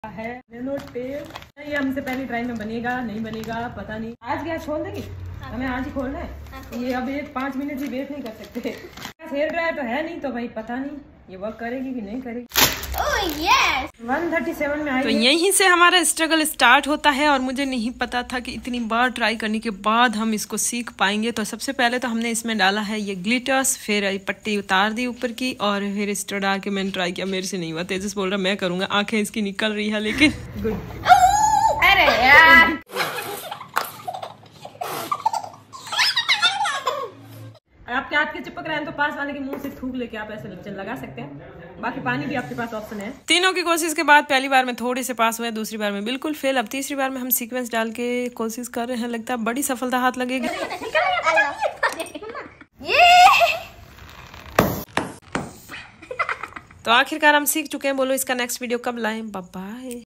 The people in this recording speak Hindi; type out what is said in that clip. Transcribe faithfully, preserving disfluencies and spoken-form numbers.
है टेप। ये हमसे पहली ट्राई में बनेगा नहीं बनेगा पता नहीं। आज क्या खोल देंगे, हमें आज ही खोलना है। ये अब एक पाँच मिनट ही वेट नहीं कर सकते। हेयर ड्रायर तो है नहीं तो भाई पता नहीं ये वर्क करेगी कि नहीं करेगी। oh, yes. एक सौ सैंतीस में आई। तो यहीं से हमारा स्ट्रगल स्टार्ट होता है और मुझे नहीं पता था कि इतनी बार ट्राई करने के बाद हम इसको सीख पाएंगे। तो सबसे पहले तो हमने इसमें डाला है ये ग्लिटर्स, फिर पट्टी उतार दी ऊपर की और फिर स्टर डाल के मैंने ट्राई किया। मेरे से नहीं हुआ, तेजस बोल रहा मैं करूंगा, आंखें इसकी निकल रही है लेकिन गुड। अरे यार आपके हाथ के चिपक रहे हैं तो पास वाले के मुंह से थूक लेके आप ऐसे लगा सकते हैं। बाकी पानी भी आपके पास ऑप्शन है। तीनों की कोशिश के बाद पहली बार में थोड़े से पास हुए, दूसरी बार में बिल्कुल फेल। अब तीसरी बार में हम सीक्वेंस डाल के कोशिश कर रहे हैं, लगता है बड़ी सफलता हाथ लगेगी। तो आखिरकार हम सीख चुके हैं। बोलो इसका नेक्स्ट वीडियो कब लाएं? Bye bye.